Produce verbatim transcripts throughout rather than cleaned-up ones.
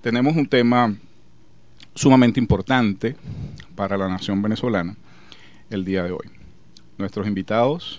tenemos un tema sumamente importante para la nación venezolana el día de hoy. Nuestros invitados,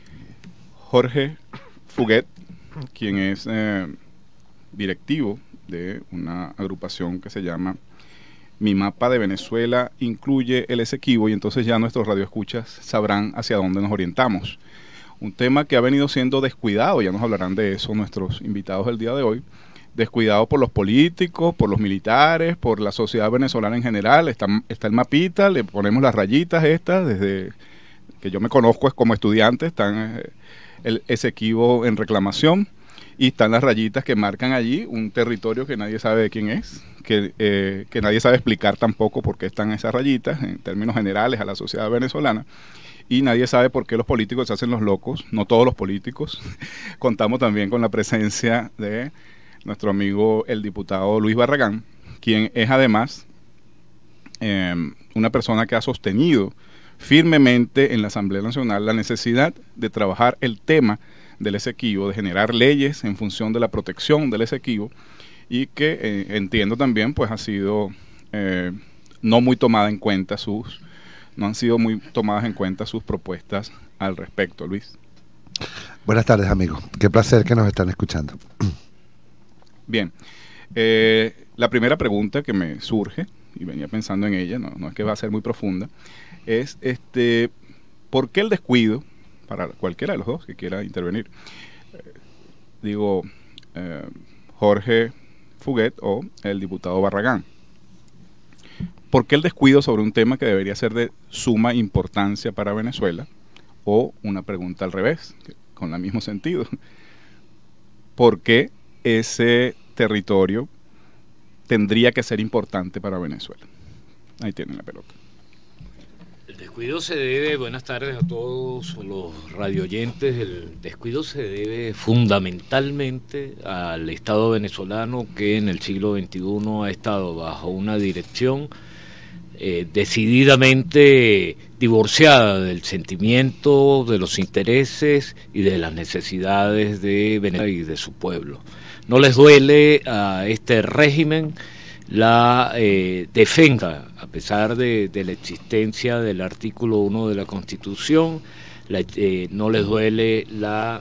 Jorge Fuguet, quien es eh, directivo de una agrupación que se llama Mi Mapa de Venezuela Incluye el Esequibo, y entonces ya nuestros radioescuchas sabrán hacia dónde nos orientamos. Un tema que ha venido siendo descuidado, ya nos hablarán de eso nuestros invitados del día de hoy, descuidado por los políticos, por los militares, por la sociedad venezolana en general. Está, está el mapita, le ponemos las rayitas estas, desde que yo me conozco es como estudiante, están eh, el Esequibo en reclamación, y están las rayitas que marcan allí un territorio que nadie sabe de quién es, que, eh, que nadie sabe explicar tampoco por qué están esas rayitas, en términos generales a la sociedad venezolana, y nadie sabe por qué los políticos se hacen los locos, no todos los políticos. Contamos también con la presencia de nuestro amigo el diputado Luis Barragán, quien es además eh, una persona que ha sostenido firmemente en la Asamblea Nacional la necesidad de trabajar el tema del Esequibo, de generar leyes en función de la protección del Esequibo, y que eh, entiendo también pues ha sido eh, no muy tomada en cuenta sus no han sido muy tomadas en cuenta sus propuestas al respecto. Luis. Buenas tardes, amigos. Qué placer que nos están escuchando. Bien, eh, la primera pregunta que me surge, y venía pensando en ella, no, no es que va a ser muy profunda, es este, ¿por qué el descuido, para cualquiera de los dos que quiera intervenir, eh, digo, eh, Jorge Fuguet o el diputado Barragán? ¿Por qué el descuido sobre un tema que debería ser de suma importancia para Venezuela? O una pregunta al revés, con el mismo sentido. ¿Por qué ese territorio tendría que ser importante para Venezuela? Ahí tienen la pelota. El descuido se debe, buenas tardes a todos los radioyentes, el descuido se debe fundamentalmente al Estado venezolano, que en el siglo veintiuno ha estado bajo una dirección eh, decididamente divorciada del sentimiento, de los intereses y de las necesidades de Venezuela y de su pueblo. No les duele a este régimen la eh, defensa, a pesar de, de la existencia del artículo uno de la Constitución, la, eh, no les duele la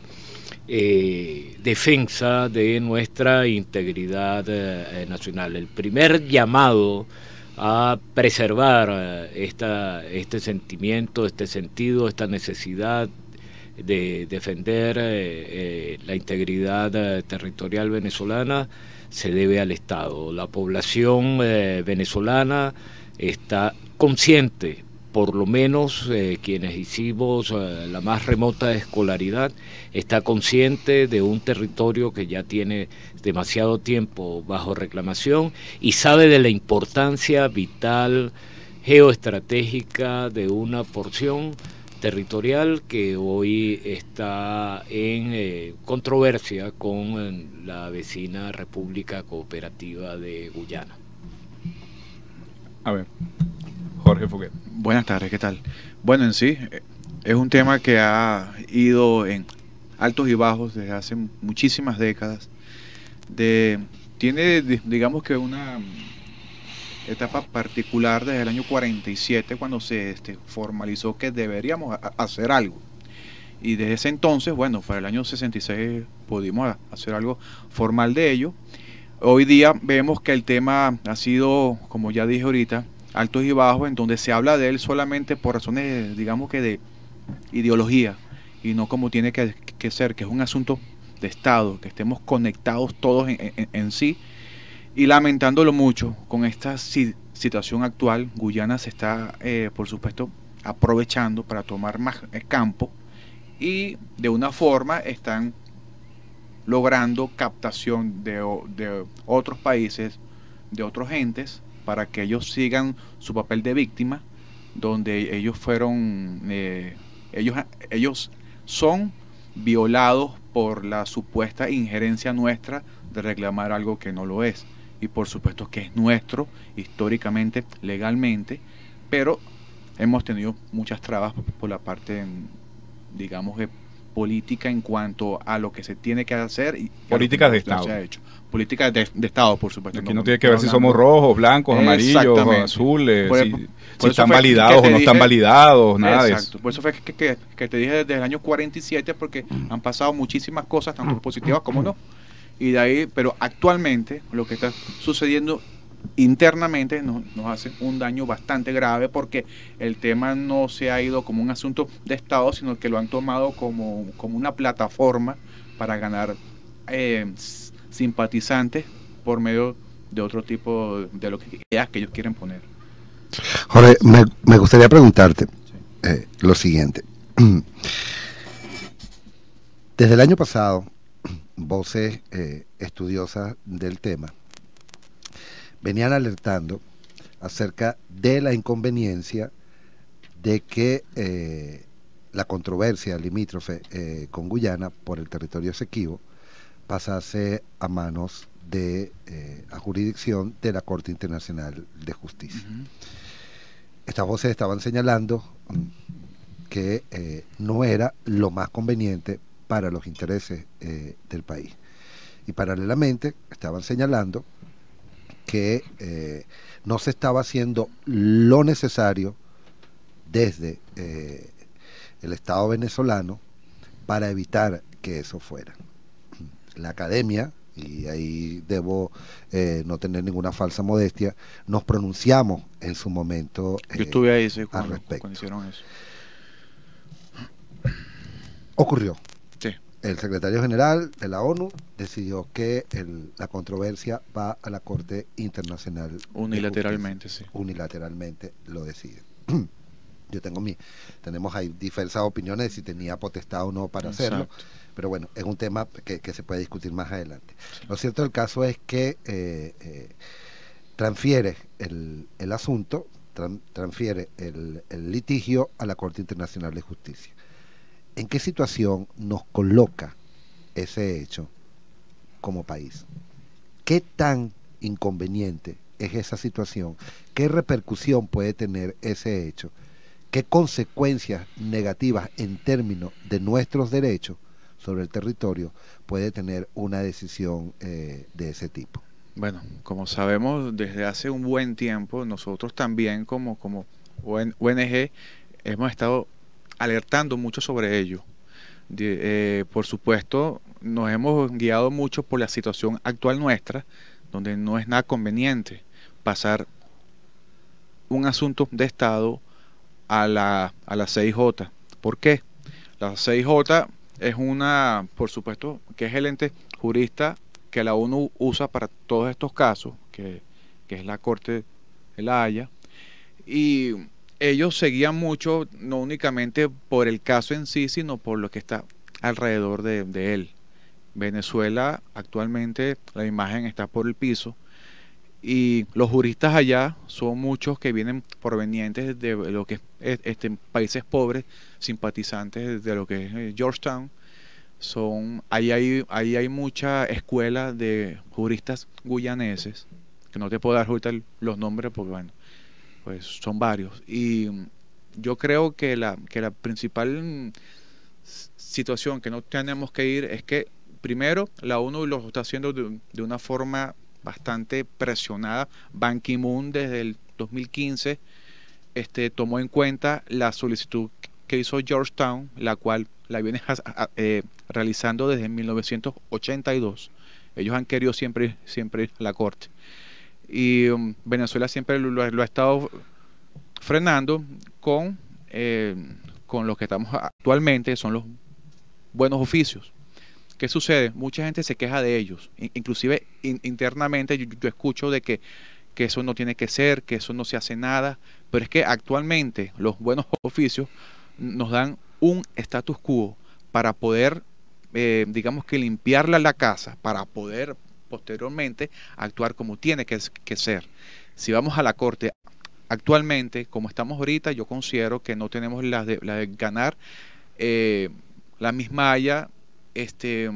eh, defensa de nuestra integridad eh, nacional. El primer llamado a preservar eh, esta, este sentimiento, este sentido, esta necesidad de defender eh, eh, la integridad eh, territorial venezolana se debe al Estado. La población eh, venezolana está consciente, por lo menos eh, quienes hicimos eh, la más remota escolaridad, está consciente de un territorio que ya tiene demasiado tiempo bajo reclamación y sabe de la importancia vital, geoestratégica de una porción territorial que hoy está en eh, controversia con eh, la vecina República Cooperativa de Guyana. A ver, Jorge Fuguet. Buenas tardes, ¿qué tal? Bueno, en sí, es un tema que ha ido en altos y bajos desde hace muchísimas décadas. De, tiene, digamos que una etapa particular desde el año cuarenta y siete, cuando se este, formalizó que deberíamos a, hacer algo. Y desde ese entonces, bueno, para el año sesenta y seis pudimos hacer algo formal de ello. Hoy día vemos que el tema ha sido, como ya dije ahorita, altos y bajos, en donde se habla de él solamente por razones, digamos que de ideología, y no como tiene que, que ser, que es un asunto de Estado, que estemos conectados todos en, en, en sí. Y lamentándolo mucho, con esta si, situación actual, Guyana se está, eh, por supuesto, aprovechando para tomar más campo, y de una forma están logrando captación de, de otros países, de otros entes, para que ellos sigan su papel de víctima, donde ellos fueron, eh, ellos, ellos son violados por la supuesta injerencia nuestra de reclamar algo que no lo es. Y por supuesto que es nuestro, históricamente, legalmente, pero hemos tenido muchas trabas por la parte, digamos, política en cuanto a lo que se tiene que hacer y políticas de no Estado. Se ha hecho. Políticas de, de Estado, por supuesto. Aquí no, no tiene que ver si somos rojos, blancos, amarillos, azules, por, si, por si están validados o no dije, están validados, nada exacto, de eso. Por eso fue que, que, que te dije desde el año cuarenta y siete, porque han pasado muchísimas cosas, tanto positivas como no. Y de ahí, pero actualmente lo que está sucediendo internamente nos, nos hace un daño bastante grave, porque el tema no se ha ido como un asunto de Estado, sino que lo han tomado como, como una plataforma para ganar eh, simpatizantes por medio de otro tipo de lo que, ideas que ellos quieren poner. Jorge, me, me gustaría preguntarte eh, lo siguiente. Desde el año pasado, voces eh, estudiosas del tema venían alertando acerca de la inconveniencia de que eh, la controversia limítrofe eh, con Guyana por el territorio Esequibo pasase a manos de eh, a jurisdicción de la Corte Internacional de Justicia. Uh-huh. Estas voces estaban señalando que eh, no era lo más conveniente para los intereses eh, del país. Y paralelamente estaban señalando que eh, no se estaba haciendo lo necesario desde eh, el Estado venezolano para evitar que eso fuera. La academia, y ahí debo eh, no tener ninguna falsa modestia, nos pronunciamos en su momento eh, Yo estuve ahí, sí, cuando, al respecto. Cuando hicieron eso. Ocurrió. Sí. El secretario general de la ONU decidió que el, la controversia va a la Corte Internacional. Unilateralmente, sí. Unilateralmente lo decide. Yo tengo mi, tenemos ahí diversas opiniones de si tenía potestad o no para Exacto. hacerlo, pero bueno, es un tema que, que se puede discutir más adelante. Sí. Lo cierto del caso es que eh, eh, transfiere el, el asunto, tran, transfiere el, el litigio a la Corte Internacional de Justicia. ¿En qué situación nos coloca ese hecho como país? ¿Qué tan inconveniente es esa situación? ¿Qué repercusión puede tener ese hecho? ¿Qué consecuencias negativas en términos de nuestros derechos sobre el territorio puede tener una decisión eh, de ese tipo? Bueno, como sabemos, desde hace un buen tiempo, nosotros también como, como O N G hemos estado alertando mucho sobre ello. De, eh, por supuesto, nos hemos guiado mucho por la situación actual nuestra, donde no es nada conveniente pasar un asunto de Estado a la, a la C I J. ¿Por qué? La C I J es una, por supuesto, que es el ente jurista que la ONU usa para todos estos casos, que, que es la Corte de la Haya, y ellos seguían mucho, no únicamente por el caso en sí, sino por lo que está alrededor de, de él. Venezuela, actualmente, la imagen está por el piso, y los juristas allá son muchos que vienen provenientes de lo que es este, países pobres, simpatizantes de lo que es Georgetown. Son, ahí hay, ahí hay mucha escuela de juristas guyaneses, que no te puedo dar ahorita los nombres porque bueno, pues son varios. Y yo creo que la, que la principal situación que no tenemos que ir es que primero la ONU lo está haciendo de, de una forma bastante presionada. Ban Ki-moon desde el dos mil quince este, tomó en cuenta la solicitud que hizo Georgetown, la cual la viene eh, realizando desde mil novecientos ochenta y dos. Ellos han querido siempre, siempre ir a la corte. Y um, Venezuela siempre lo, lo ha estado frenando con, eh, con lo que estamos actualmente, son los buenos oficios. ¿Qué sucede? Mucha gente se queja de ellos, inclusive in, internamente yo, yo escucho de que, que eso no tiene que ser, que eso no se hace nada, pero es que actualmente los buenos oficios nos dan un status quo para poder, eh, digamos que limpiarla la casa, para poder posteriormente actuar como tiene que, que ser. Si vamos a la corte actualmente, como estamos ahorita, yo considero que no tenemos la de, la de ganar. Eh, la misma Haya este,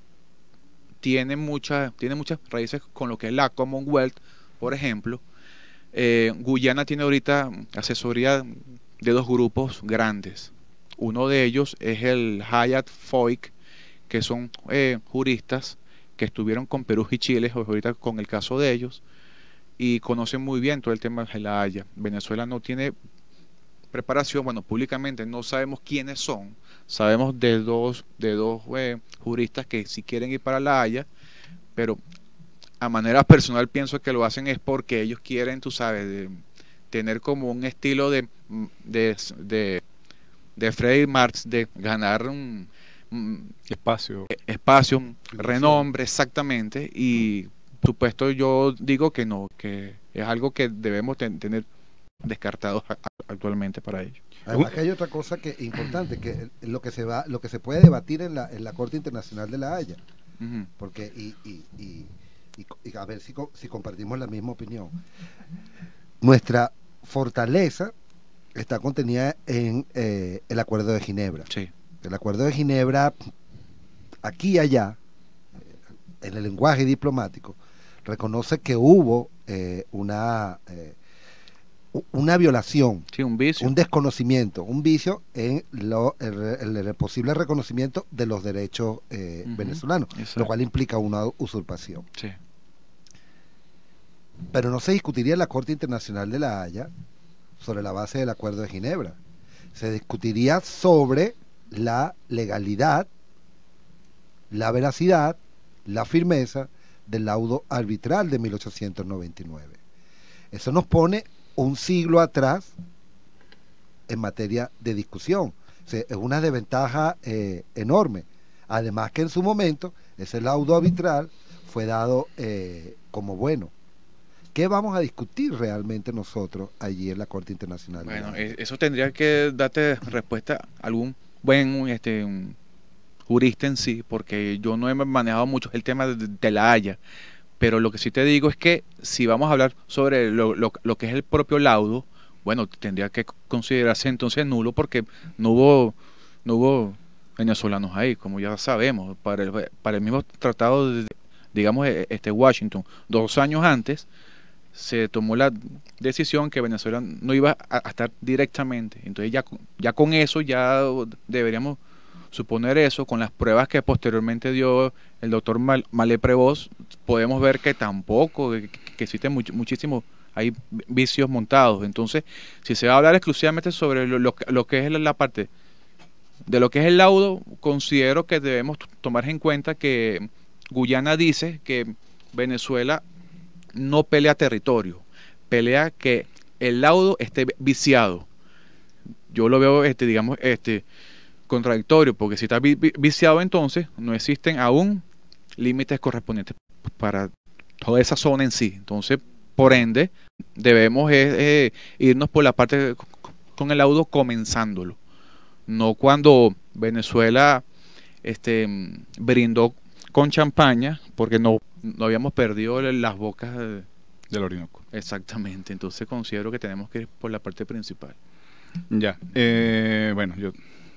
tiene, mucha, tiene muchas raíces con lo que es la Commonwealth, por ejemplo. Eh, Guyana tiene ahorita asesoría de dos grupos grandes, Uno de ellos es el Hayat Foic, que son eh, juristas que estuvieron con Perú y Chile, ahorita con el caso de ellos, y conocen muy bien todo el tema de La Haya. Venezuela no tiene preparación, bueno, públicamente no sabemos quiénes son, sabemos de dos, de dos eh, juristas que si quieren ir para La Haya, pero a manera personal pienso que lo hacen es porque ellos quieren, tú sabes, de, tener como un estilo de de, de, de Freddy Marx, de ganar un, un espacio, espacio, un renombre, exactamente, y supuesto yo digo que no, que es algo que debemos ten, tener descartados actualmente para ello. Además que hay otra cosa que importante, que lo que se va, lo que se puede debatir en la, en la Corte Internacional de La Haya, uh-huh. porque y, y, y, y, y a ver si, si compartimos la misma opinión. Nuestra fortaleza está contenida en eh, el Acuerdo de Ginebra. Sí. El Acuerdo de Ginebra, aquí y allá, eh, en el lenguaje diplomático, reconoce que hubo eh, una eh, una violación, sí, un vicio, un desconocimiento, un vicio en lo, el, el, el posible reconocimiento de los derechos eh, uh-huh. venezolanos, exacto. Lo cual implica una usurpación. Sí. Pero no se discutiría en la Corte Internacional de La Haya sobre la base del Acuerdo de Ginebra. Se discutiría sobre la legalidad, la veracidad, la firmeza del laudo arbitral de mil ochocientos noventa y nueve. Eso nos pone un siglo atrás en materia de discusión. O sea, es una desventaja eh, enorme. Además que en su momento ese laudo arbitral fue dado eh, como bueno. ¿Qué vamos a discutir realmente nosotros allí en la Corte Internacional? Bueno, eso tendría que darte respuesta a algún buen este, un jurista en sí, porque yo no he manejado mucho el tema de, de La Haya. Pero lo que sí te digo es que si vamos a hablar sobre lo, lo, lo que es el propio laudo, bueno, tendría que considerarse entonces nulo porque no hubo no hubo venezolanos ahí, como ya sabemos. Para el, para el mismo tratado de, digamos, este Washington, dos años antes, se tomó la decisión que Venezuela no iba a, a estar directamente. Entonces ya, ya con eso ya deberíamos suponer eso, con las pruebas que posteriormente dio el doctor Mal, Malé Prevost, podemos ver que tampoco, que, que existen much, muchísimos, hay vicios montados. Entonces, si se va a hablar exclusivamente sobre lo, lo, lo que es la parte de lo que es el laudo, considero que debemos tomar en cuenta que Guyana dice que Venezuela no pelea territorio, pelea que el laudo esté viciado. Yo lo veo, este, digamos, este contradictorio, porque si está vi viciado, entonces no existen aún límites correspondientes para toda esa zona en sí. Entonces, por ende, debemos eh, eh, irnos por la parte con el laudo comenzándolo, no cuando Venezuela este, brindó con champaña, porque no, no habíamos perdido las bocas de, del Orinoco. Exactamente, entonces considero que tenemos que ir por la parte principal. Ya, eh, bueno, yo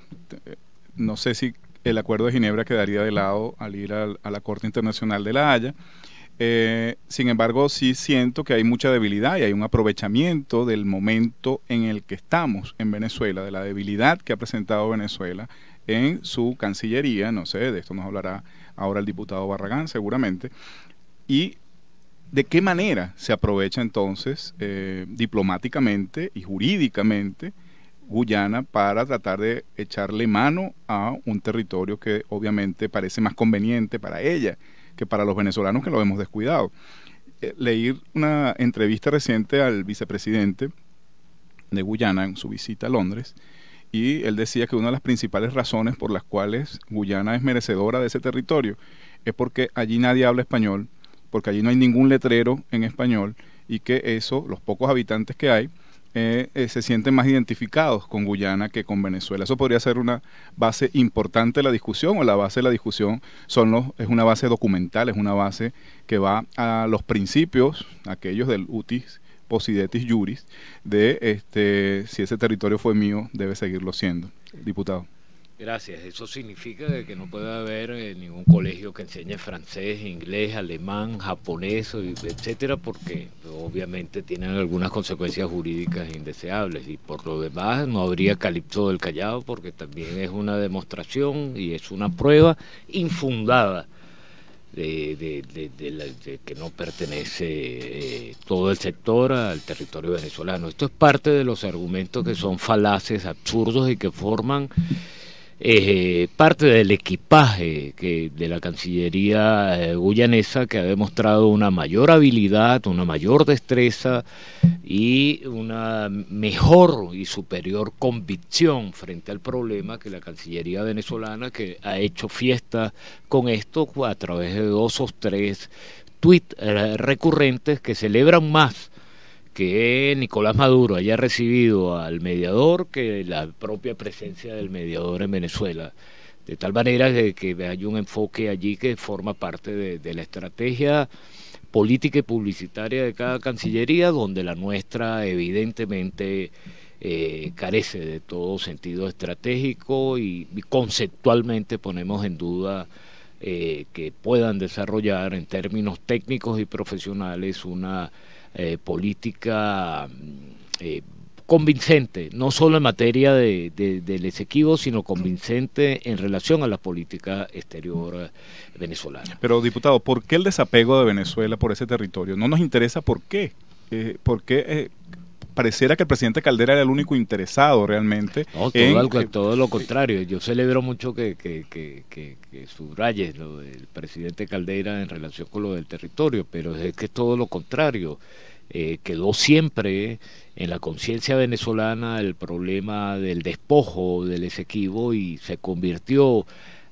no sé si el Acuerdo de Ginebra quedaría de lado al ir a, a la Corte Internacional de La Haya. Eh, sin embargo, sí siento que hay mucha debilidad y hay un aprovechamiento del momento en el que estamos en Venezuela, de la debilidad que ha presentado Venezuela en su Cancillería. No sé, de esto nos hablará ahora el diputado Barragán seguramente. Y de qué manera se aprovecha entonces eh, diplomáticamente y jurídicamente Guyana para tratar de echarle mano a un territorio que obviamente parece más conveniente para ella que para los venezolanos, que lo hemos descuidado. Eh, leí una entrevista reciente al vicepresidente de Guyana en su visita a Londres, y él decía que una de las principales razones por las cuales Guyana es merecedora de ese territorio es porque allí nadie habla español, porque allí no hay ningún letrero en español, y que eso, los pocos habitantes que hay, Eh, eh, se sienten más identificados con Guyana que con Venezuela. Eso podría ser una base importante de la discusión, o la base de la discusión son los, es una base documental, es una base que va a los principios, aquellos del utis possidetis juris, de este, si ese territorio fue mío, debe seguirlo siendo. Diputado. Gracias. Eso significa que no puede haber eh, ningún colegio que enseñe francés, inglés, alemán, japonés, etcétera, porque obviamente tienen algunas consecuencias jurídicas indeseables. Y por lo demás, no habría Calipso del Callao, porque también es una demostración y es una prueba infundada de, de, de, de, la, de que no pertenece eh, todo el sector al territorio venezolano. Esto es parte de los argumentos que son falaces, absurdos y que forman Eh, parte del equipaje que de la Cancillería eh, guyanesa, que ha demostrado una mayor habilidad, una mayor destreza y una mejor y superior convicción frente al problema que la Cancillería venezolana, que ha hecho fiesta con esto a través de dos o tres tweets eh, recurrentes que celebran más que Nicolás Maduro haya recibido al mediador que la propia presencia del mediador en Venezuela, de tal manera que, que hay un enfoque allí que forma parte de, de la estrategia política y publicitaria de cada cancillería, donde la nuestra evidentemente eh, carece de todo sentido estratégico y, y conceptualmente ponemos en duda eh, que puedan desarrollar en términos técnicos y profesionales una Eh, política eh, convincente, no solo en materia de, de, del Esequibo, sino convincente en relación a la política exterior venezolana. Pero, diputado, ¿por qué el desapego de Venezuela por ese territorio? No nos interesa por qué. Eh, ¿Por qué eh, pareciera que el presidente Caldera era el único interesado realmente? No, todo, en, algo, eh, todo lo contrario. Yo celebro mucho que, que, que, que, que subrayes lo del presidente Caldera en relación con lo del territorio, pero es que es todo lo contrario. Eh, quedó siempre en la conciencia venezolana el problema del despojo del Esequibo y se convirtió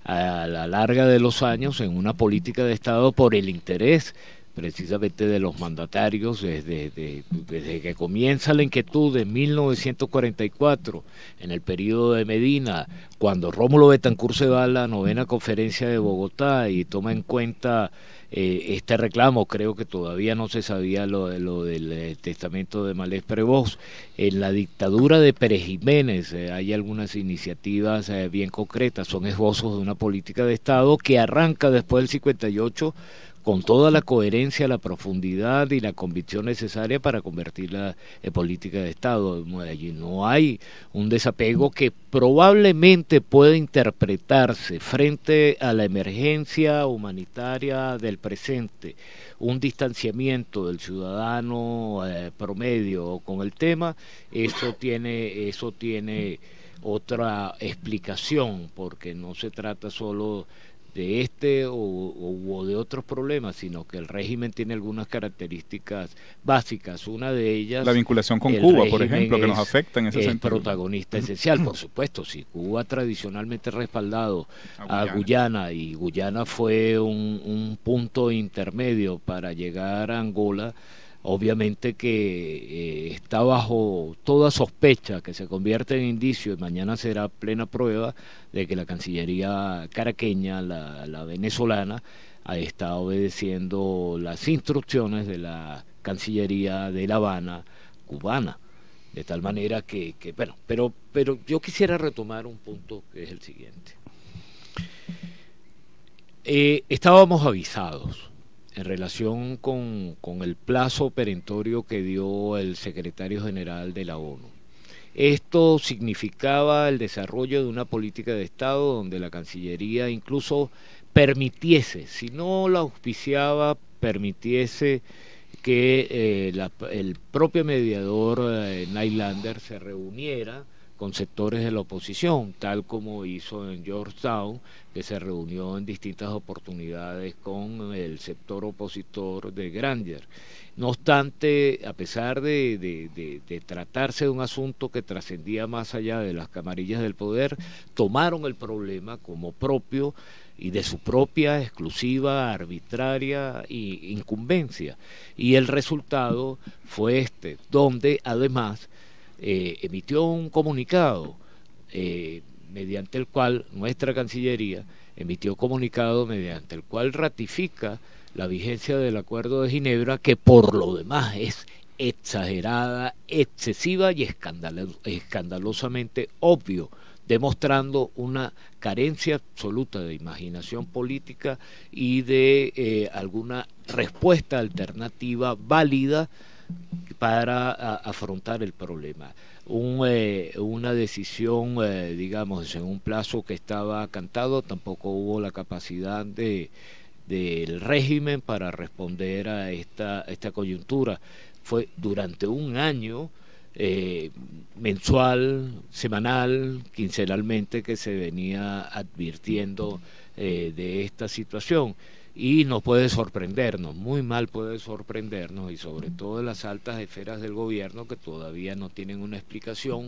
a la larga de los años en una política de Estado por el interés precisamente de los mandatarios desde, de, desde que comienza la inquietud en mil novecientos cuarenta y cuatro, en el periodo de Medina, cuando Rómulo Betancourt se va a la novena conferencia de Bogotá y toma en cuenta eh, este reclamo. Creo que todavía no se sabía lo, lo del eh, testamento de Malés Prevost. En la dictadura de Pérez Jiménez eh, hay algunas iniciativas eh, bien concretas, son esbozos de una política de Estado que arranca después del cincuenta y ocho con toda la coherencia, la profundidad y la convicción necesaria para convertirla en política de Estado. Allí no hay un desapego que probablemente pueda interpretarse frente a la emergencia humanitaria del presente, un distanciamiento del ciudadano eh, promedio con el tema. Eso tiene, eso tiene otra explicación, porque no se trata solo de este o, o, o de otros problemas, sino que el régimen tiene algunas características básicas. Una de ellas, la vinculación con Cuba, por ejemplo, que nos afecta en ese es sentido. protagonista esencial, por supuesto. Si Cuba ha tradicionalmente respaldado a Guyana, a Guyana y Guyana fue un, un punto intermedio para llegar a Angola, obviamente que eh, está bajo toda sospecha, que se convierte en indicio y mañana será plena prueba de que la Cancillería caraqueña, la, la venezolana, está obedeciendo las instrucciones de la Cancillería de La Habana cubana, de tal manera que, que bueno, pero, pero yo quisiera retomar un punto que es el siguiente. Eh, estábamos avisados en relación con, con el plazo perentorio que dio el secretario general de la ONU. Esto significaba el desarrollo de una política de Estado donde la Cancillería incluso permitiese, si no la auspiciaba, permitiese que eh, la, el propio mediador eh, Nylander se reuniera con sectores de la oposición, tal como hizo en Georgetown, que se reunió en distintas oportunidades con el sector opositor de Granger. No obstante, a pesar de, de, de, de tratarse de un asunto que trascendía más allá de las camarillas del poder, tomaron el problema como propio y de su propia exclusiva, arbitraria y incumbencia. Y el resultado fue este, donde además Eh, emitió un comunicado eh, mediante el cual nuestra Cancillería emitió comunicado mediante el cual ratifica la vigencia del Acuerdo de Ginebra, que por lo demás es exagerada, excesiva y escandalo- escandalosamente obvio demostrando una carencia absoluta de imaginación política y de eh, alguna respuesta alternativa válida para a, afrontar el problema. Un, eh, una decisión, eh, digamos, en un plazo que estaba cantado, tampoco hubo la capacidad de del régimen para responder a esta, esta coyuntura. Fue durante un año eh, mensual, semanal, quincenalmente que se venía advirtiendo eh, de esta situación. Y nos puede sorprendernos, muy mal puede sorprendernos, y sobre todo en las altas esferas del gobierno que todavía no tienen una explicación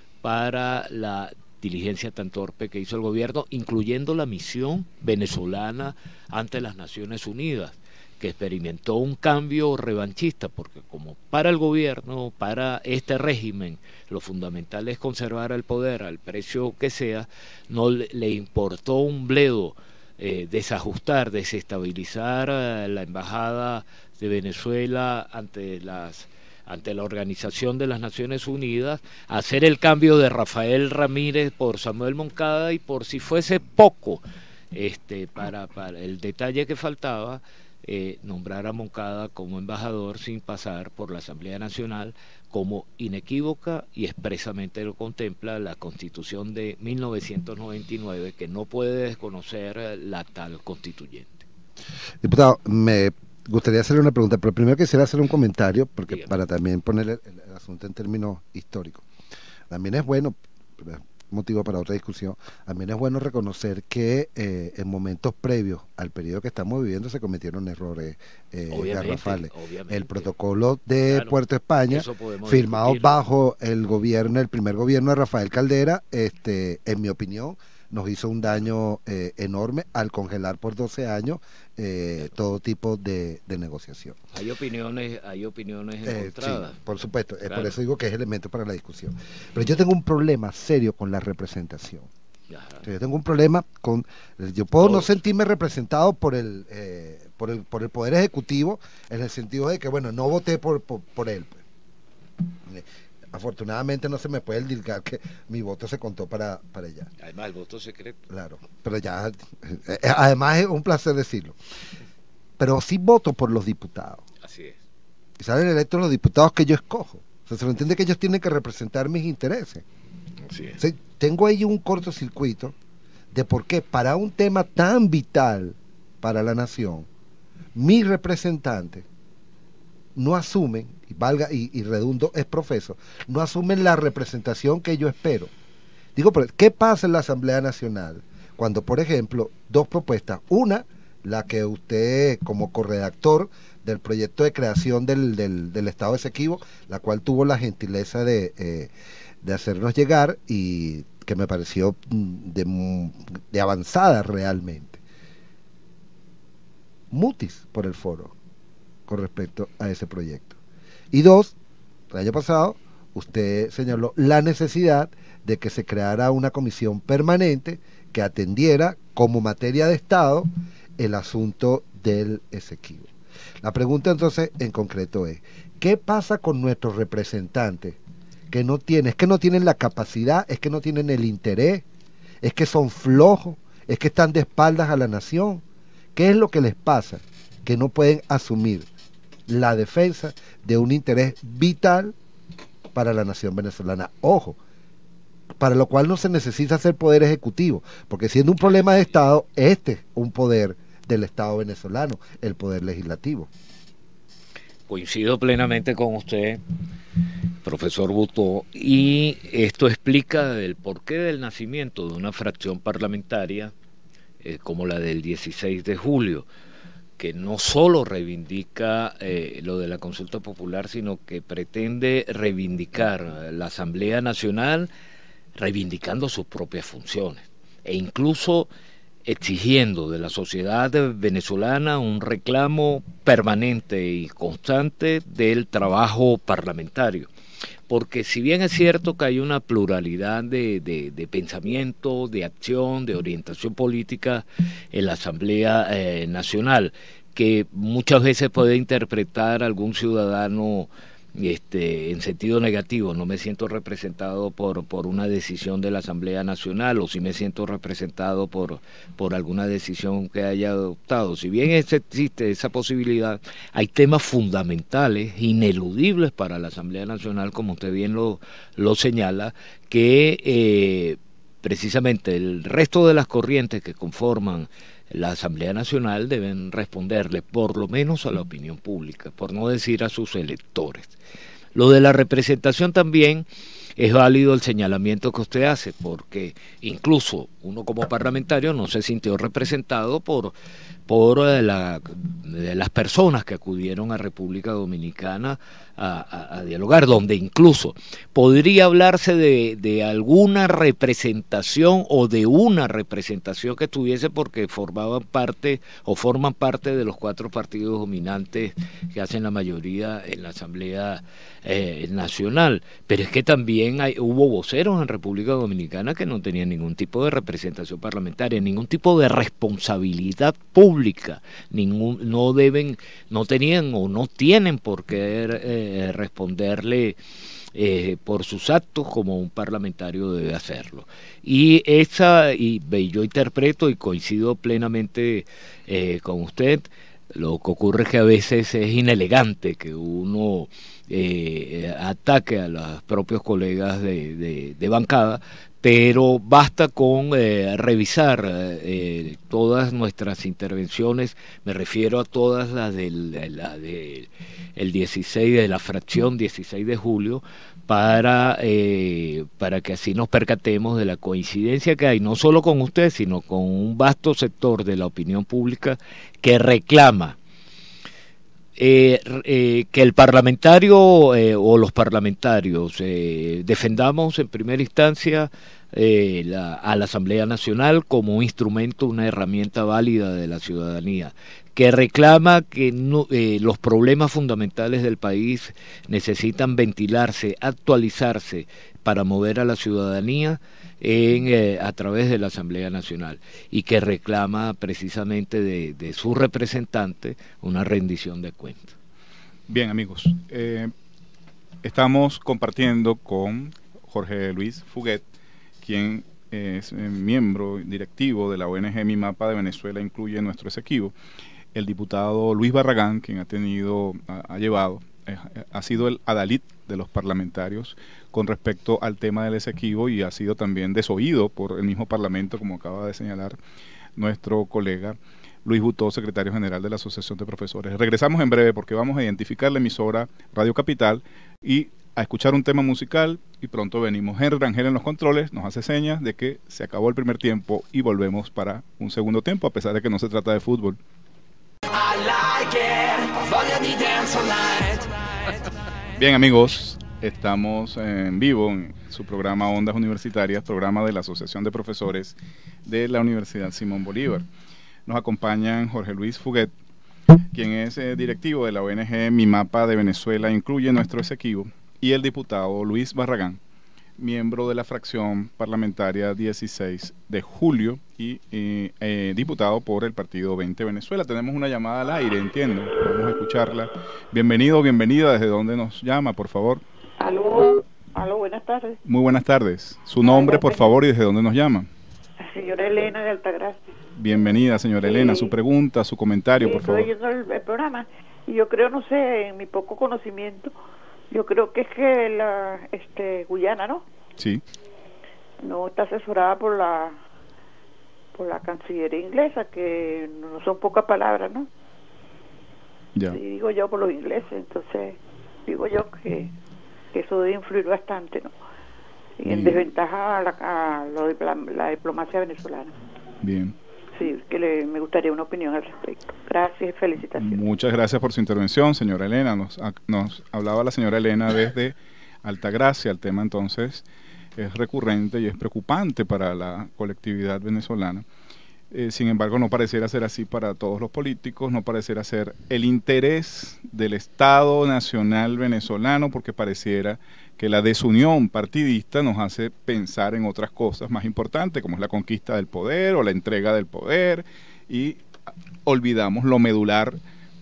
para la diligencia tan torpe que hizo el gobierno, incluyendo la misión venezolana ante las Naciones Unidas, que experimentó un cambio revanchista, porque como para el gobierno, para este régimen, lo fundamental es conservar el poder al precio que sea, no le, le importó un bledo eh, desajustar, desestabilizar eh, la embajada de Venezuela ante las ante la Organización de las Naciones Unidas, hacer el cambio de Rafael Ramírez por Samuel Moncada, y por si fuese poco, este para, para el detalle que faltaba, eh, nombrar a Moncada como embajador sin pasar por la Asamblea Nacional, como inequívoca y expresamente lo contempla la Constitución de mil novecientos noventa y nueve, que no puede desconocer la tal constituyente. Diputado, me gustaría hacerle una pregunta, pero primero quisiera hacer un comentario, porque Dígame. para también poner el, el asunto en términos históricos. También es bueno, motivo para otra discusión, también es bueno reconocer que eh, en momentos previos al periodo que estamos viviendo se cometieron errores eh, garrafales. Obviamente. El protocolo de Claro, Puerto España, firmado discutirlo. bajo el gobierno, el primer gobierno de Rafael Caldera, este, en mi opinión, nos hizo un daño eh, enorme al congelar por doce años eh, todo tipo de, de negociación. Hay opiniones, hay opiniones Eh, encontradas. sí, por supuesto, Claro. eh, por eso digo que es elemento para la discusión. Pero yo tengo un problema serio con la representación. Ajá. O sea, yo tengo un problema con, yo puedo Todos. no sentirme representado por el, eh, por el, por el poder ejecutivo, en el sentido de que, bueno, no voté por, por, por él. Pues. Afortunadamente no se me puede dilgar que mi voto se contó para, para ella. Además, el voto secreto. Claro, pero ya, eh, además es un placer decirlo. Pero sí voto por los diputados. Así es. Y salen electos los diputados que yo escojo. O sea, se lo entiende que ellos tienen que representar mis intereses. Así es. O sea, tengo ahí un cortocircuito de por qué para un tema tan vital para la nación, mis representantes no asumen, y valga y, y redundo, es profeso, no asumen la representación que yo espero. Digo, pero ¿qué pasa en la Asamblea Nacional cuando, por ejemplo, dos propuestas, una, la que usted como corredactor del proyecto de creación del, del, del Estado Exequivo, la cual tuvo la gentileza de, eh, de hacernos llegar y que me pareció de, de avanzada realmente, mutis por el foro con respecto a ese proyecto. Y dos, el año pasado usted señaló la necesidad de que se creara una comisión permanente que atendiera como materia de Estado el asunto del Esequibo. La pregunta entonces en concreto es, ¿qué pasa con nuestros representantes que no tienen, es que no tienen la capacidad, es que no tienen el interés, es que son flojos, es que están de espaldas a la nación? ¿Qué es lo que les pasa? Que no pueden asumir la defensa de un interés vital para la nación venezolana. Ojo, para lo cual no se necesita ser poder ejecutivo, porque siendo un problema de Estado, este es un poder del Estado venezolano, el poder legislativo. Coincido plenamente con usted, profesor Butó, y esto explica el porqué del nacimiento de una fracción parlamentaria eh, como la del dieciséis de julio, que no solo reivindica eh, lo de la consulta popular, sino que pretende reivindicar la Asamblea Nacional, reivindicando sus propias funciones, e incluso exigiendo de la sociedad venezolana un reclamo permanente y constante del trabajo parlamentario. Porque si bien es cierto que hay una pluralidad de, de, de pensamiento, de acción, de orientación política en la Asamblea eh, Nacional, que muchas veces puede interpretar algún ciudadano este, en sentido negativo, no me siento representado por, por una decisión de la Asamblea Nacional, o si me siento representado por, por alguna decisión que haya adoptado. Si bien existe esa posibilidad, hay temas fundamentales, ineludibles para la Asamblea Nacional, como usted bien lo, lo señala, que eh, precisamente el resto de las corrientes que conforman la Asamblea Nacional deben responderle por lo menos a la opinión pública, por no decir a sus electores. Lo de la representación también es válido el señalamiento que usted hace, porque incluso uno como parlamentario no se sintió representado por, por la, de las personas que acudieron a República Dominicana a, a, a dialogar, donde incluso podría hablarse de, de alguna representación o de una representación que tuviese porque formaban parte o forman parte de los cuatro partidos dominantes que hacen la mayoría en la Asamblea eh, Nacional, pero es que también hay, hubo voceros en República Dominicana que no tenían ningún tipo de representación parlamentaria, ningún tipo de responsabilidad pública, ningún, no deben, no tenían o no tienen por qué eh, responderle eh, por sus actos como un parlamentario debe hacerlo. Y esa, y, y yo interpreto y coincido plenamente eh, con usted, lo que ocurre es que a veces es inelegante que uno eh, ataque a los propios colegas de, de, de bancada, pero basta con eh, revisar eh, todas nuestras intervenciones, me refiero a todas las del la de, el dieciséis, de la fracción dieciséis de julio, para, eh, para que así nos percatemos de la coincidencia que hay, no solo con usted, sino con un vasto sector de la opinión pública que reclama Eh, eh, que el parlamentario eh, o los parlamentarios eh, defendamos en primera instancia eh, la, a la Asamblea Nacional como un instrumento, una herramienta válida de la ciudadanía, que reclama que no, eh, los problemas fundamentales del país necesitan ventilarse, actualizarse para mover a la ciudadanía en, eh, a través de la Asamblea Nacional, y que reclama precisamente de, de su representante una rendición de cuentas. Bien, amigos, eh, estamos compartiendo con Jorge Luis Fuguet, quien es eh, miembro directivo de la O N G Mi Mapa de Venezuela Incluye Nuestro Esequibo, el diputado Luis Barragán, quien ha tenido, ha, ha llevado, eh, ha sido el adalid de los parlamentarios con respecto al tema del Esequibo, y ha sido también desoído por el mismo Parlamento, como acaba de señalar nuestro colega Luis Butó, secretario general de la Asociación de Profesores. Regresamos en breve porque vamos a identificar la emisora Radio Capital y a escuchar un tema musical, y pronto venimos. Henry Rangel en los controles nos hace señas de que se acabó el primer tiempo y volvemos para un segundo tiempo, a pesar de que no se trata de fútbol. Bien, amigos, estamos en vivo en su programa Ondas Universitarias, programa de la Asociación de Profesores de la Universidad Simón Bolívar. Nos acompañan Jorge Luis Fuguet, quien es eh, directivo de la O N G Mi Mapa de Venezuela Incluye Nuestro Esequibo, y el diputado Luis Barragán, miembro de la fracción parlamentaria dieciséis de julio y eh, eh, diputado por el Partido veinte Venezuela. Tenemos una llamada al aire, entiendo. Vamos a escucharla. Bienvenido, bienvenida. ¿Desde dónde nos llama, por favor? Aló, aló, buenas tardes. Muy buenas tardes. Su nombre, por favor, y desde dónde nos llama. La señora Elena de Altagracia. Bienvenida, señora Sí. Elena. Su pregunta, su comentario, Sí, por estoy favor. oyendo el, el programa y yo creo, no sé, en mi poco conocimiento, yo creo que es que la este Guyana, ¿no? Sí. No está asesorada por la por la Cancillería inglesa, que no son pocas palabras, ¿no? Ya. Sí, digo yo por los ingleses, entonces digo yo que, que eso debe influir bastante, ¿no? Y en Bien. desventaja a la, a lo de la, la diplomacia venezolana. Bien. Sí, que le, me gustaría una opinión al respecto. Gracias y felicitaciones. Muchas gracias por su intervención, señora Elena. Nos, a- nos hablaba la señora Elena desde Altagracia. El tema entonces es recurrente y es preocupante para la colectividad venezolana. Eh, sin embargo, no pareciera ser así para todos los políticos, no pareciera ser el interés del Estado Nacional venezolano, porque pareciera que la desunión partidista nos hace pensar en otras cosas más importantes, como es la conquista del poder o la entrega del poder, y olvidamos lo medular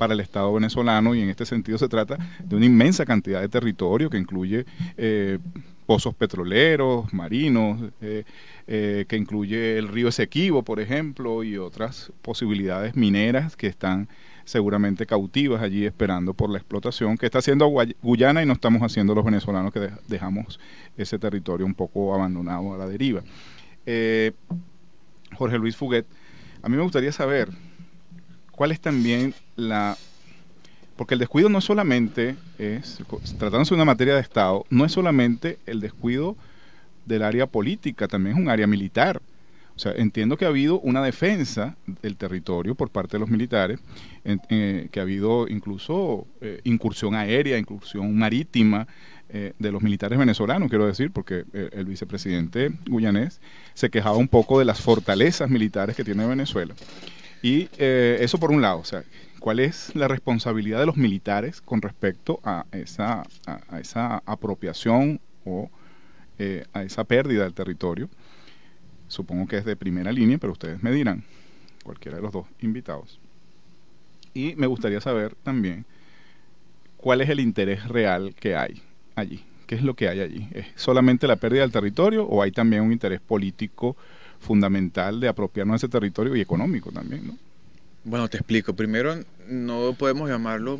para el Estado venezolano, y en este sentido se trata de una inmensa cantidad de territorio que incluye eh, pozos petroleros, marinos, eh, eh, que incluye el río Esequibo, por ejemplo, y otras posibilidades mineras que están seguramente cautivas allí esperando por la explotación que está haciendo Guyana y no estamos haciendo los venezolanos, que de dejamos ese territorio un poco abandonado a la deriva. Eh, Jorge Luis Fuguet, a mí me gustaría saber cuál es también la... Porque el descuido no solamente es, tratándose de una materia de Estado, no es solamente el descuido del área política, también es un área militar. O sea, entiendo que ha habido una defensa del territorio por parte de los militares, en, eh, que ha habido incluso eh, incursión aérea, incursión marítima eh, de los militares venezolanos, quiero decir, porque eh, el vicepresidente guyanés se quejaba un poco de las fortalezas militares que tiene Venezuela. Y eh, eso por un lado, o sea, ¿cuál es la responsabilidad de los militares con respecto a esa, a, a esa apropiación o eh, a esa pérdida del territorio? Supongo que es de primera línea, pero ustedes me dirán, cualquiera de los dos invitados. Y me gustaría saber también cuál es el interés real que hay allí. ¿Qué es lo que hay allí? ¿Es solamente la pérdida del territorio o hay también un interés político fundamental de apropiarnos de ese territorio y económico también, ¿no? Bueno, te explico. Primero, no podemos llamarlo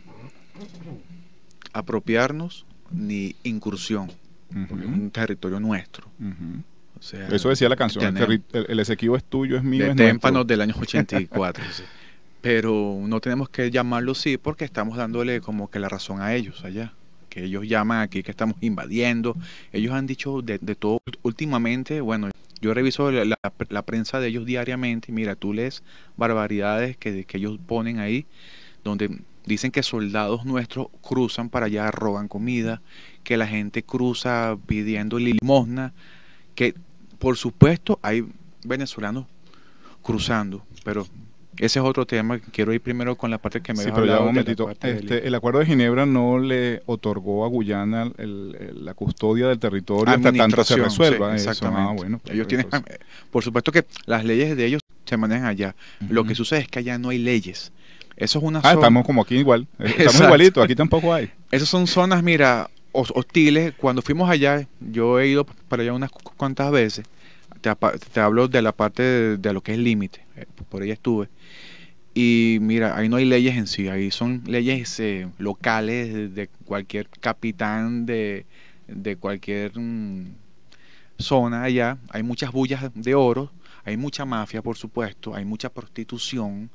apropiarnos ni incursión, Uh-huh. porque es un territorio nuestro. Uh-huh. O sea, eso decía la canción, el, terri- el, el Esequibo es tuyo, es mío, de es Témpanos nuestro. del año ochenta y cuatro. Sí. Pero no tenemos que llamarlo así porque estamos dándole como que la razón a ellos allá. Que ellos llaman aquí que estamos invadiendo. Ellos han dicho de, de todo últimamente. Bueno, yo reviso la, la, la prensa de ellos diariamente y mira, tú lees barbaridades que, que ellos ponen ahí, donde dicen que soldados nuestros cruzan para allá, roban comida, que la gente cruza pidiendo limosna, que por supuesto hay venezolanos cruzando, pero ese es otro tema. Quiero ir primero con la parte que me Sí, habías pero ya hablado un de la momentito. parte del- Este, el Acuerdo de Ginebra no le otorgó a Guyana el- el- la custodia del territorio hasta tanto se administración, resuelva sí, eso. exactamente. Ah, bueno, Ellos pues, tienen, entonces, por supuesto que las leyes de ellos se manejan allá. Lo Ujú. que sucede es que allá no hay leyes. Eso es una Ah, zona. estamos como aquí igual. Eh, Estamos Exacto. igualitos, aquí tampoco hay. Esas son zonas, mira, hos- hostiles. Cuando fuimos allá, yo he ido para allá unas cu- cuantas veces. Te, apa- te hablo de la parte de, de lo que es límite. eh, Por ahí estuve. Y mira, ahí no hay leyes en sí. Ahí son leyes eh, locales de, de cualquier capitán de, de cualquier mm, zona allá. Hay muchas bullas de oro. Hay mucha mafia, por supuesto. Hay mucha prostitución.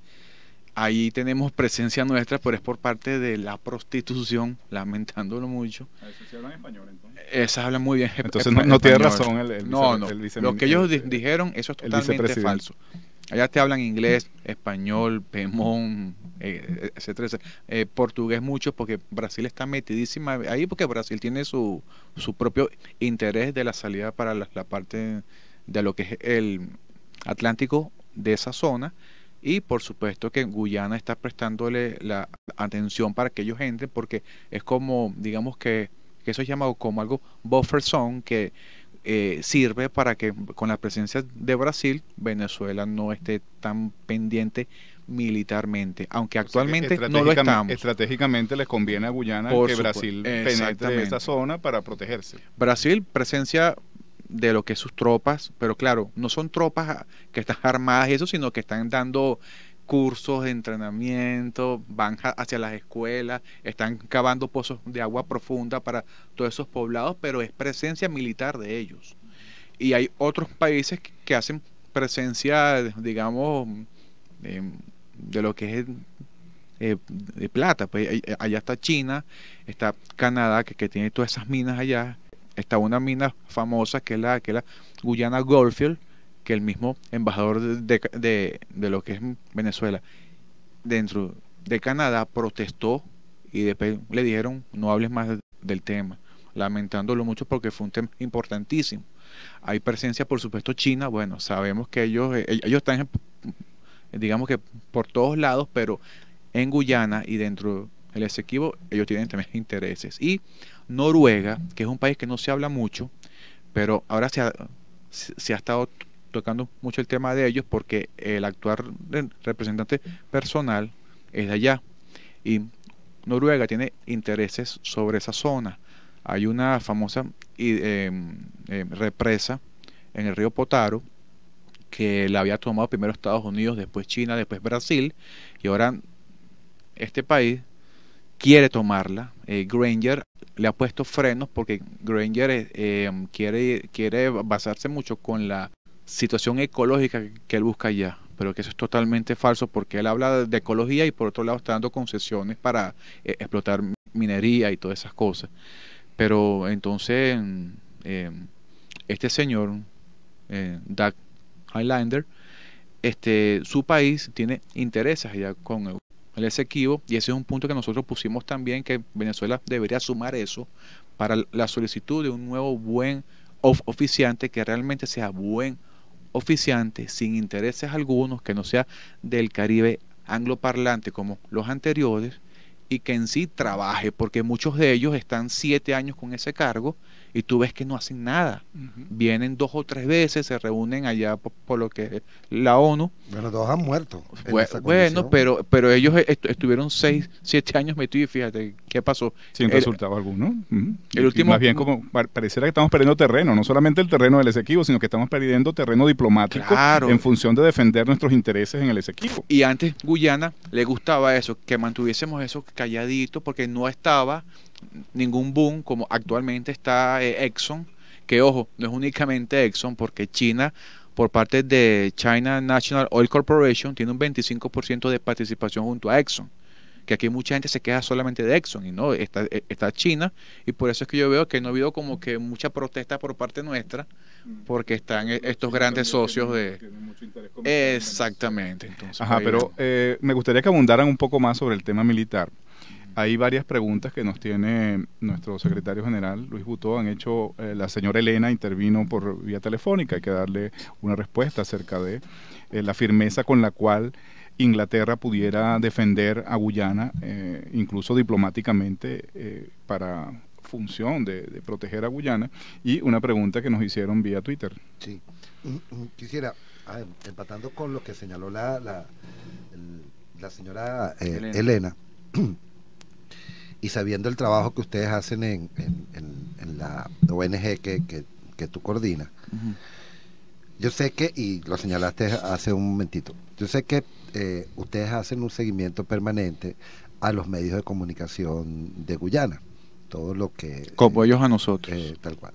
Ahí tenemos presencia nuestra, pero es por parte de la prostitución, lamentándolo mucho. Eso sí hablan español, entonces. Esas hablan muy bien. Entonces no, no tiene español. razón el, el No, vice- no. el vice- Lo que ellos el- di- dijeron, eso es el totalmente vicepresidente. falso. Allá te hablan inglés, español, pemón, eh, etcétera, etcétera. Eh, portugués mucho, porque Brasil está metidísima ahí, porque Brasil tiene su, su propio interés de la salida para la, la parte de lo que es el Atlántico de esa zona. Y por supuesto que Guyana está prestándole la atención para que ellos entren, porque es como, digamos que, que eso es llamado como algo buffer zone, que eh, sirve para que con la presencia de Brasil, Venezuela no esté tan pendiente militarmente, aunque actualmente no lo Estratégicamente- estamos. Estratégicamente les conviene a Guyana Por que supuesto, Brasil penetre exactamente. esa zona para protegerse. Brasil, presencia de lo que es sus tropas, pero claro, no son tropas ah, que están armadas y eso, sino que están dando cursos de entrenamiento, van ja- hacia las escuelas, están cavando pozos de agua profunda para todos esos poblados, pero es presencia militar de ellos. Y hay otros países que, que hacen presencia, digamos, eh, de lo que es eh, de plata. Pues ahí- allá está China, está Canadá, que, que tiene todas esas minas allá. Está una mina famosa que es la, que es la Guyana Goldfield, que el mismo embajador de, de, de- de lo que es Venezuela dentro de Canadá protestó y después le dijeron no hables más de- del tema, lamentándolo mucho porque fue un tema importantísimo. Hay presencia, por supuesto, China. Bueno, sabemos que ellos, eh, ellos están, en- digamos que por todos lados, pero en Guyana y dentro del Esequibo ellos tienen también intereses. Y Noruega, que es un país que no se habla mucho, pero ahora se ha, se se ha estado t- tocando mucho el tema de ellos porque el actual re- representante personal es de allá. y Noruega tiene intereses sobre esa zona. Hay una famosa eh, eh, represa en el río Potaro que la había tomado primero Estados Unidos, después China, después Brasil, y ahora este país quiere tomarla. eh, Granger le ha puesto frenos porque Granger eh, eh, quiere, quiere basarse mucho con la situación ecológica que él busca allá, pero que eso es totalmente falso porque él habla de ecología y por otro lado está dando concesiones para eh, explotar minería y todas esas cosas. Pero entonces eh, este señor eh, Doug Highlander, este, su país tiene intereses allá con el, el Esequibo, y ese es un punto que nosotros pusimos también, que Venezuela debería sumar eso para la solicitud de un nuevo buen of oficiante, que realmente sea buen oficiante, sin intereses algunos, que no sea del Caribe angloparlante como los anteriores, y que en sí trabaje, porque muchos de ellos están siete años con ese cargo y tú ves que no hacen nada. Uh-huh. Vienen dos o tres veces, se reúnen allá por, por lo que es la ONU. Bueno, dos han muerto. Bueno, bueno pero pero ellos est estuvieron seis, siete años metidos y fíjate qué pasó. Sin el, resultado alguno. Uh-huh. El último, más bien como pareciera que estamos perdiendo terreno, no solamente el terreno del Esequibo, sino que estamos perdiendo terreno diplomático, claro, en función de defender nuestros intereses en el Esequibo. Y antes Guyana le gustaba eso, que mantuviésemos eso calladito, porque no estaba ningún boom como actualmente está eh, Exxon, que ojo, no es únicamente Exxon, porque China, por parte de China National Oil Corporation, tiene un veinticinco por ciento de participación junto a Exxon, que aquí mucha gente se queja solamente de Exxon y no, está, está China, y por eso es que yo veo que no ha habido como que mucha protesta por parte nuestra, porque están estos China grandes socios tiene, de... Tiene mucho interés exactamente. Entonces, Ajá, pero eh, me gustaría que abundaran un poco más sobre el tema militar. Hay varias preguntas que nos tiene nuestro secretario general, Luis Butó. Han hecho, eh, la señora Elena intervino por vía telefónica, hay que darle una respuesta acerca de eh, la firmeza con la cual Inglaterra pudiera defender a Guyana, eh, incluso diplomáticamente, eh, para función de, de proteger a Guyana, y una pregunta que nos hicieron vía Twitter. Sí, quisiera, ver, empatando con lo que señaló la, la, el, la señora eh, Elena, Elena y sabiendo el trabajo que ustedes hacen en, en, en, en la O N G que, que, que tú coordinas, uh-huh. Yo sé que, y lo señalaste hace un momentito, yo sé que eh, ustedes hacen un seguimiento permanente a los medios de comunicación de Guyana, todo lo que... Como eh, ellos a nosotros. Eh, tal cual.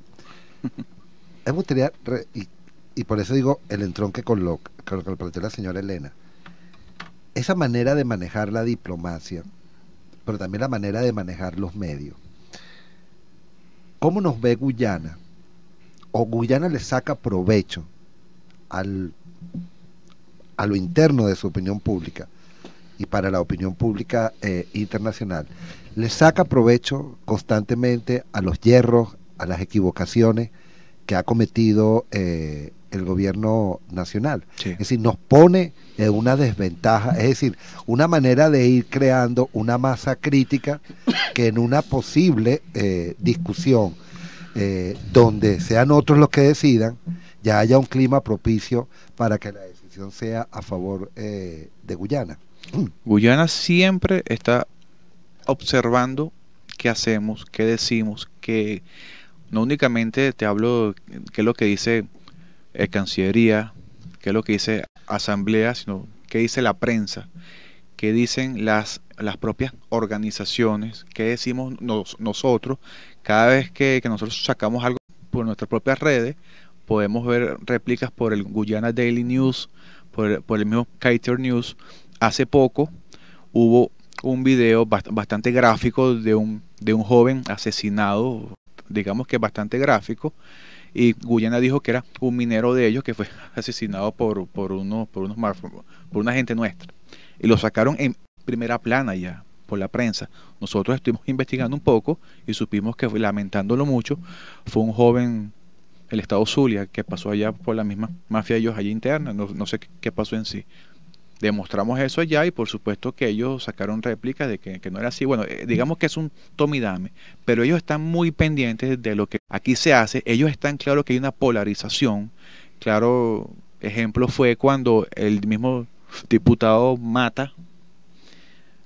Me gustaría, re, y, y por eso digo el entronque con lo, con lo que planteó la señora Elena, esa manera de manejar la diplomacia, pero también la manera de manejar los medios. ¿Cómo nos ve Guyana? ¿O Guyana le saca provecho al, a lo interno de su opinión pública y para la opinión pública eh, internacional? ¿Le saca provecho constantemente a los hierros, a las equivocaciones que ha cometido eh, el gobierno nacional? Sí. Es decir, nos pone en una desventaja, es decir, una manera de ir creando una masa crítica que en una posible eh, discusión eh, donde sean otros los que decidan, ya haya un clima propicio para que la decisión sea a favor eh, de Guyana. Guyana siempre está observando qué hacemos, qué decimos, que no únicamente te hablo qué es lo que dice eh, Cancillería, qué es lo que dice Asamblea, sino qué dice la prensa, qué dicen las, las propias organizaciones, qué decimos nos, nosotros. Cada vez que, que nosotros sacamos algo por nuestras propias redes, podemos ver réplicas por el Guyana Daily News, por, por el mismo Kaiter News. Hace poco hubo un video bast bastante gráfico de un, de un joven asesinado, digamos que bastante gráfico, y Guyana dijo que era un minero de ellos que fue asesinado por, por, unos, por, unos, por una gente nuestra, y lo sacaron en primera plana ya por la prensa. Nosotros estuvimos investigando un poco y supimos que, lamentándolo mucho, fue un joven del estado Zulia que pasó allá por la misma mafia ellos allá interna, no, no sé qué, qué pasó en sí. Demostramos eso allá y por supuesto que ellos sacaron réplicas de que, que no era así. Bueno, eh, digamos que es un tome y dame, pero ellos están muy pendientes de lo que aquí se hace. Ellos están claros que hay una polarización. Claro, ejemplo fue cuando el mismo diputado Mata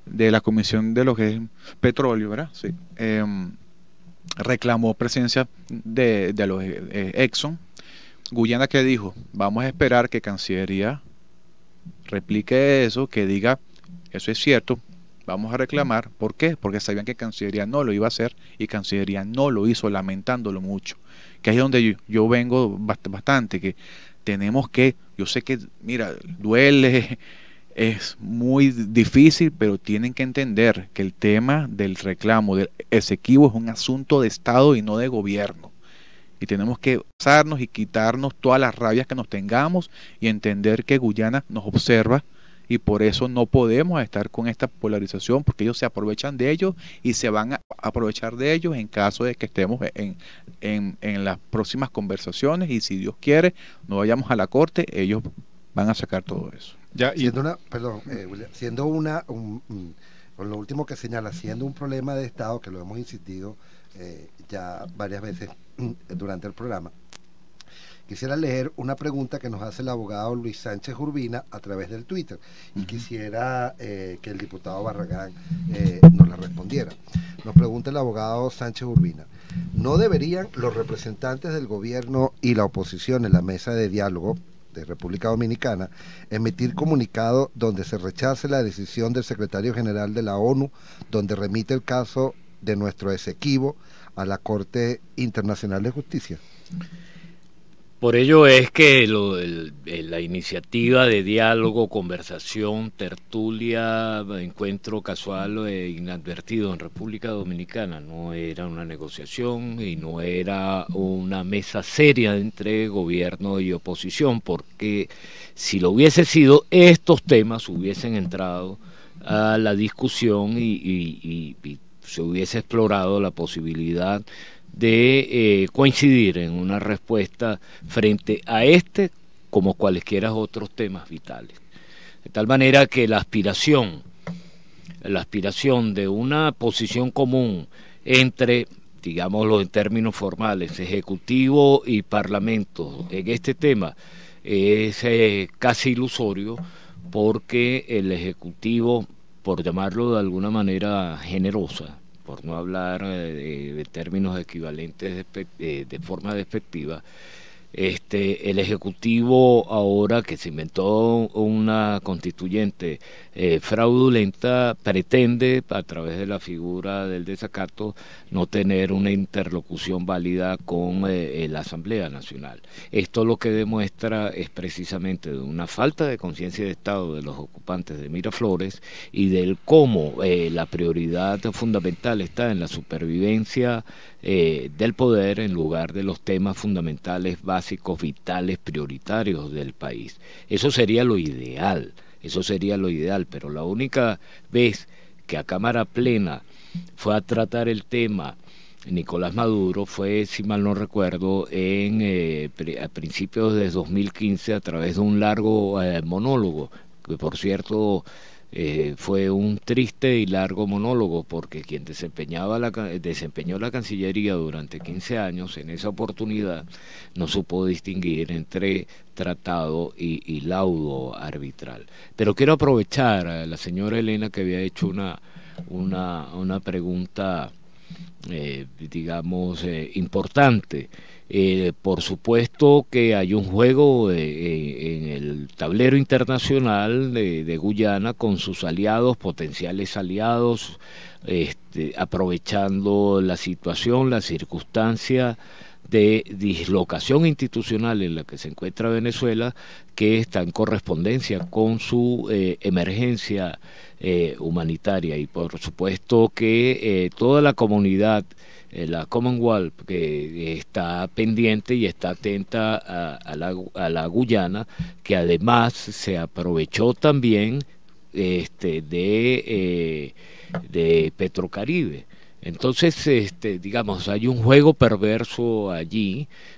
de la Comisión de lo que es petróleo, ¿verdad? Sí. Eh, reclamó presencia de, de los eh, Exxon. Guyana, ¿qué dijo? Vamos a esperar que Cancillería replique eso, que diga, eso es cierto, vamos a reclamar. ¿Por qué? Porque sabían que Cancillería no lo iba a hacer y Cancillería no lo hizo, lamentándolo mucho. Que ahí es donde yo, yo vengo bastante, que tenemos que, yo sé que, mira, duele, es muy difícil, pero tienen que entender que el tema del reclamo del Esequibo es un asunto de Estado y no de gobierno. Y tenemos que pasarnos y quitarnos todas las rabias que nos tengamos y entender que Guyana nos observa y por eso no podemos estar con esta polarización, porque ellos se aprovechan de ellos y se van a aprovechar de ellos en caso de que estemos en, en, en las próximas conversaciones, y si Dios quiere no vayamos a la corte, ellos van a sacar todo eso. Ya, y... Siendo una, perdón, eh, William, siendo una, un, un, con lo último que señala, siendo un problema de Estado, que lo hemos insistido eh, ya varias veces durante el programa, quisiera leer una pregunta que nos hace el abogado Luis Sánchez Urbina a través del Twitter, y uh-huh. quisiera eh, que el diputado Barragán eh, nos la respondiera. Nos pregunta el abogado Sánchez Urbina: ¿no deberían los representantes del gobierno y la oposición en la mesa de diálogo de República Dominicana emitir comunicado donde se rechace la decisión del secretario general de la ONU, donde remite el caso de nuestro Esequibo a la Corte Internacional de Justicia? Por ello es que lo, el, la iniciativa de diálogo, conversación, tertulia, encuentro casual e inadvertido en República Dominicana no era una negociación y no era una mesa seria entre gobierno y oposición, porque si lo hubiese sido, estos temas hubiesen entrado a la discusión y, y, y, y se hubiese explorado la posibilidad de eh, coincidir en una respuesta frente a este como cualesquiera otros temas vitales. De tal manera que la aspiración, la aspiración de una posición común entre, digámoslo en términos formales, Ejecutivo y Parlamento en este tema es eh, casi ilusorio, porque el Ejecutivo, por llamarlo de alguna manera generosa, por no hablar de, de términos equivalentes de, de, de forma despectiva, este, el Ejecutivo, ahora que se inventó una constituyente eh, fraudulenta, pretende, a través de la figura del desacato, no tener una interlocución válida con eh, la Asamblea Nacional. Esto lo que demuestra es precisamente de una falta de conciencia de Estado de los ocupantes de Miraflores y del cómo eh, la prioridad fundamental está en la supervivencia eh, del poder en lugar de los temas fundamentales, básicos, vitales, prioritarios del país. Eso sería lo ideal. Eso sería lo ideal, pero la única vez que a Cámara Plena fue a tratar el tema Nicolás Maduro fue, si mal no recuerdo, en eh, a principios de dos mil quince, a través de un largo eh, monólogo, que por cierto eh, fue un triste y largo monólogo, porque quien desempeñaba la, desempeñó la Cancillería durante quince años, en esa oportunidad no supo distinguir entre tratado y, y laudo arbitral. Pero quiero aprovechar a la señora Elena, que había hecho una, una, una pregunta eh, digamos eh, importante. Eh, por supuesto que hay un juego eh, en el tablero internacional de, de Guyana con sus aliados, potenciales aliados, este, aprovechando la situación, la circunstancia de dislocación institucional en la que se encuentra Venezuela, que está en correspondencia con su eh, emergencia eh, humanitaria, y por supuesto que eh, toda la comunidad, eh, la Commonwealth, que eh, está pendiente y está atenta a, a, la, a la Guyana, que además se aprovechó también este, de, eh, de Petrocaribe. Entonces, este, digamos, hay un juego perverso allí,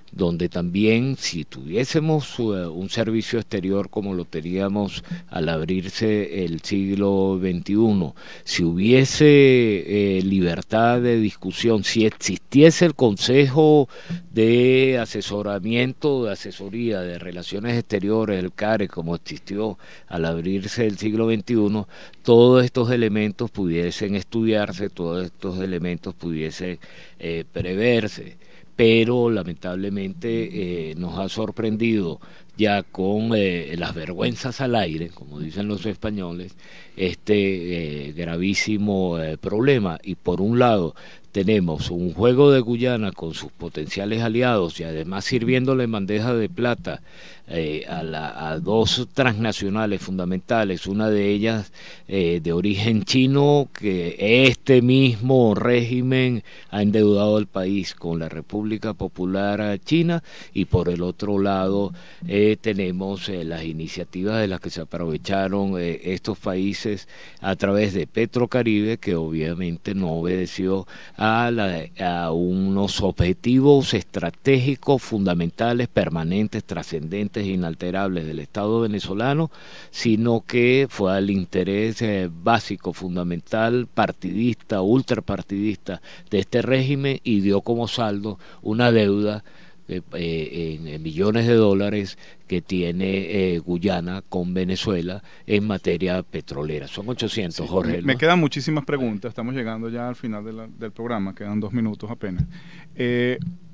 donde también si tuviésemos uh, un servicio exterior como lo teníamos al abrirse el siglo veintiuno, si hubiese eh, libertad de discusión, si existiese el Consejo de Asesoramiento, de Asesoría de Relaciones Exteriores, el CARE, como existió al abrirse el siglo veintiuno, todos estos elementos pudiesen estudiarse, todos estos elementos pudiesen eh, preverse. Pero lamentablemente eh, nos ha sorprendido ya con eh, las vergüenzas al aire, como dicen los españoles, este eh, gravísimo eh, problema. Y por un lado tenemos un juego de Guyana con sus potenciales aliados y además sirviéndole en bandeja de plata eh, a, la, a dos transnacionales fundamentales, una de ellas eh, de origen chino, que este mismo régimen ha endeudado al país con la República Popular China, y por el otro lado eh, tenemos eh, las iniciativas de las que se aprovecharon eh, estos países a través de Petrocaribe, que obviamente no obedeció a, la, a unos objetivos estratégicos fundamentales, permanentes, trascendentes, inalterables del Estado venezolano, sino que fue al interés eh, básico, fundamental, partidista, ultrapartidista de este régimen, y dio como saldo una deuda eh, eh, en, en millones de dólares que tiene eh, Guyana con Venezuela en materia petrolera. Son ochocientos, sí, Jorge. Me, me quedan muchísimas preguntas, estamos llegando ya al final de la, del programa, quedan dos minutos apenas. Eh,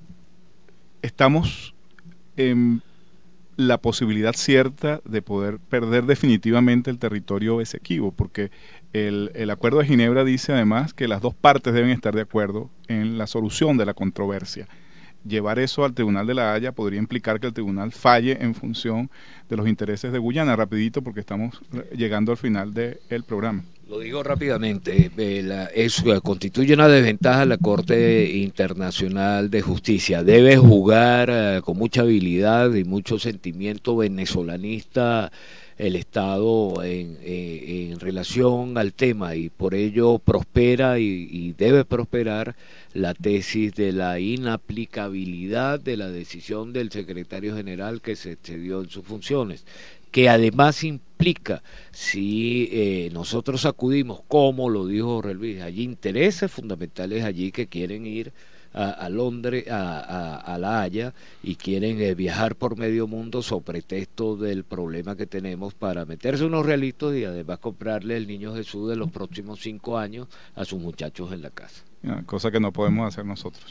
estamos en la posibilidad cierta de poder perder definitivamente el territorio Esequibo, porque el, el Acuerdo de Ginebra dice además que las dos partes deben estar de acuerdo en la solución de la controversia. Llevar eso al Tribunal de la Haya podría implicar que el tribunal falle en función de los intereses de Guyana. Rapidito, porque estamos llegando al final del programa. Lo digo rápidamente, eh, la, eso constituye una desventaja a la Corte Internacional de Justicia. Debe jugar eh, con mucha habilidad y mucho sentimiento venezolanista el Estado en, en, en relación al tema, y por ello prospera y, y debe prosperar la tesis de la inaplicabilidad de la decisión del secretario general que se excedió en sus funciones, que además implica, si eh, nosotros acudimos, como lo dijo Jorge Luis, hay intereses fundamentales allí que quieren ir a, a Londres, a, a, a La Haya, y quieren eh, viajar por medio mundo sobre pretexto del problema que tenemos para meterse unos realitos y además comprarle el niño Jesús de los próximos cinco años a sus muchachos en la casa. Cosa que no podemos hacer nosotros.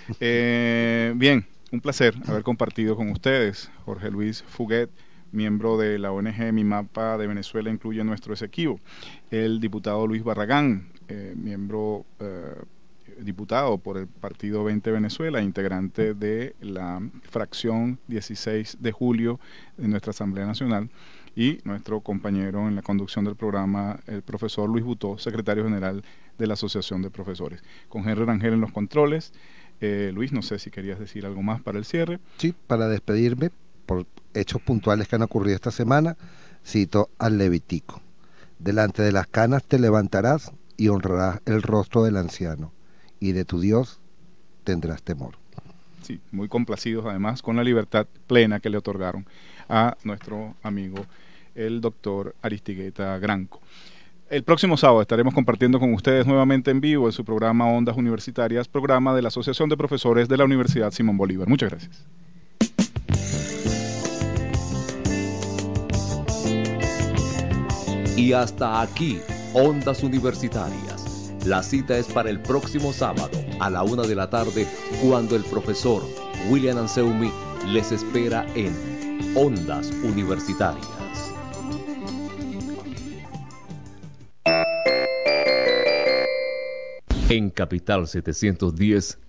Eh, bien, un placer haber compartido con ustedes. Jorge Luis Fuguet, miembro de la O N G Mi Mapa de Venezuela Incluye Nuestro Esequibo. El diputado Luis Barragán, eh, miembro eh, diputado por el Partido veinte Venezuela, integrante de la fracción dieciséis de julio de nuestra Asamblea Nacional, y nuestro compañero en la conducción del programa, el profesor Luis Butó, secretario general de la Asociación de Profesores. Con Henry Rangel en los controles. Eh, Luis, no sé si querías decir algo más para el cierre. Sí, para despedirme, por hechos puntuales que han ocurrido esta semana, cito al Levítico: delante de las canas te levantarás y honrarás el rostro del anciano, y de tu Dios tendrás temor. Sí, muy complacidos además con la libertad plena que le otorgaron a nuestro amigo el doctor Aristigueta Granco. El próximo sábado estaremos compartiendo con ustedes nuevamente en vivo en su programa Ondas Universitarias, programa de la Asociación de Profesores de la Universidad Simón Bolívar. Muchas gracias. Y hasta aquí, Ondas Universitarias. La cita es para el próximo sábado a la una de la tarde, cuando el profesor William Anseumi les espera en Ondas Universitarias. En Capital setecientos diez